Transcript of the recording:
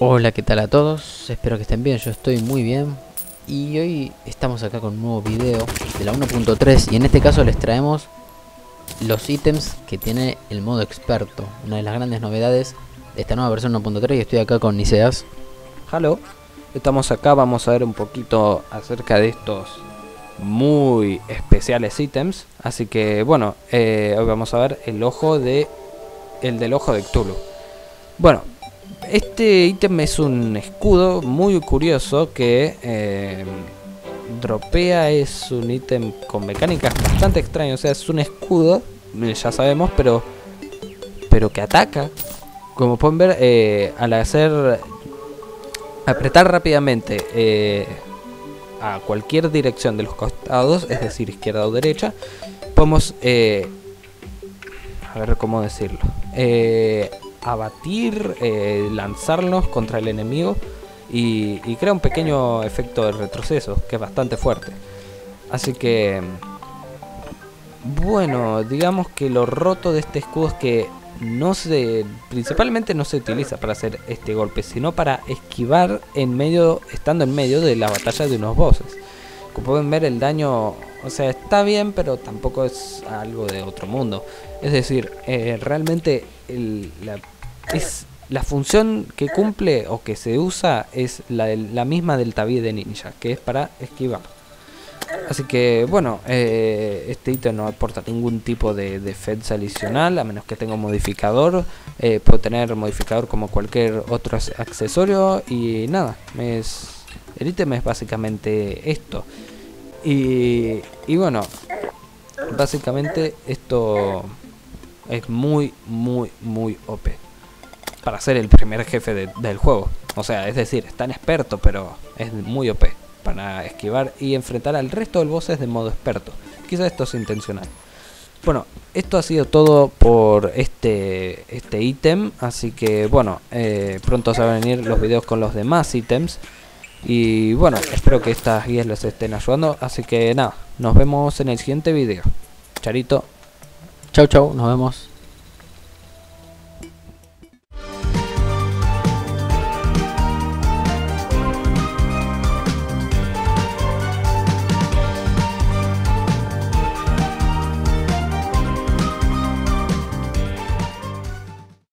Hola, ¿qué tal a todos? Espero que estén bien, yo estoy muy bien. Y hoy estamos acá con un nuevo video de la 1.3 y en este caso les traemos los ítems que tiene el modo experto. Una de las grandes novedades de esta nueva versión 1.3 y estoy acá con Niceas. Halo, estamos acá, vamos a ver un poquito acerca de estos muy especiales ítems. Así que bueno, hoy vamos a ver el del ojo de Cthulhu. Bueno, este ítem es un escudo muy curioso que dropea, es un ítem con mecánicas bastante extrañas. O sea, es un escudo, ya sabemos, pero que ataca. Como pueden ver, al apretar rápidamente a cualquier dirección de los costados, es decir, izquierda o derecha, podemos, a ver cómo decirlo, abatir, lanzarnos contra el enemigo y crea un pequeño efecto de retroceso que es bastante fuerte. Así que, bueno, digamos que lo roto de este escudo es que principalmente no se utiliza para hacer este golpe, sino para esquivar estando en medio de la batalla de unos bosses. Como pueden ver, el daño, o sea, está bien, pero tampoco es algo de otro mundo. Es decir, realmente la función que cumple o que se usa es la misma del tabique de ninja, que es para esquivar. Así que bueno, este ítem no aporta ningún tipo de defensa adicional, a menos que tenga un modificador. Puede tener modificador como cualquier otro accesorio y nada, el ítem es básicamente esto. Y bueno, básicamente esto es muy OP para ser el primer jefe del juego. O sea, es decir, es tan experto, pero es muy OP para esquivar y enfrentar al resto de bosses de modo experto. Quizás esto es intencional. Bueno, esto ha sido todo por este ítem. Así que bueno, pronto se van a venir los videos con los demás ítems. Y bueno, espero que estas guías les estén ayudando. Así que nada, nos vemos en el siguiente video. Charito. Chau, nos vemos.